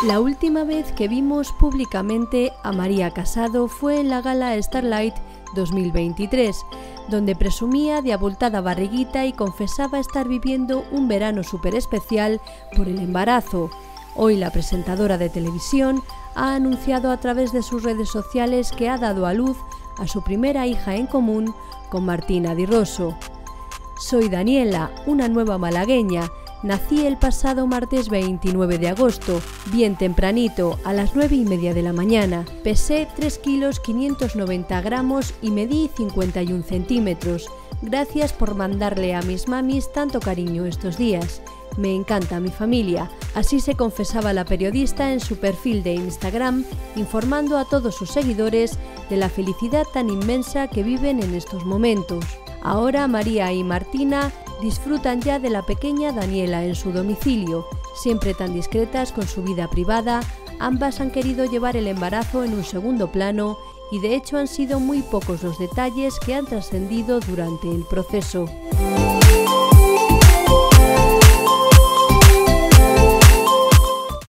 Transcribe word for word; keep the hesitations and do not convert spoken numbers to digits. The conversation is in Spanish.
La última vez que vimos públicamente a María Casado fue en la gala Starlight dos mil veintitrés, donde presumía de abultada barriguita y confesaba estar viviendo un verano súper especial por el embarazo. Hoy la presentadora de televisión ha anunciado a través de sus redes sociales que ha dado a luz a su primera hija en común con Martina Di Rosso. Soy Daniela, una nueva malagueña. Nací el pasado martes veintinueve de agosto, bien tempranito, a las nueve y media de la mañana. Pesé tres kilos quinientos noventa gramos y medí cincuenta y un centímetros. Gracias por mandarle a mis mamis tanto cariño estos días. Me encanta mi familia. Así se confesaba la periodista en su perfil de Instagram, informando a todos sus seguidores de la felicidad tan inmensa que viven en estos momentos. Ahora María y Martina disfrutan ya de la pequeña Daniela en su domicilio. Siempre tan discretas con su vida privada, ambas han querido llevar el embarazo en un segundo plano y de hecho han sido muy pocos los detalles que han trascendido durante el proceso.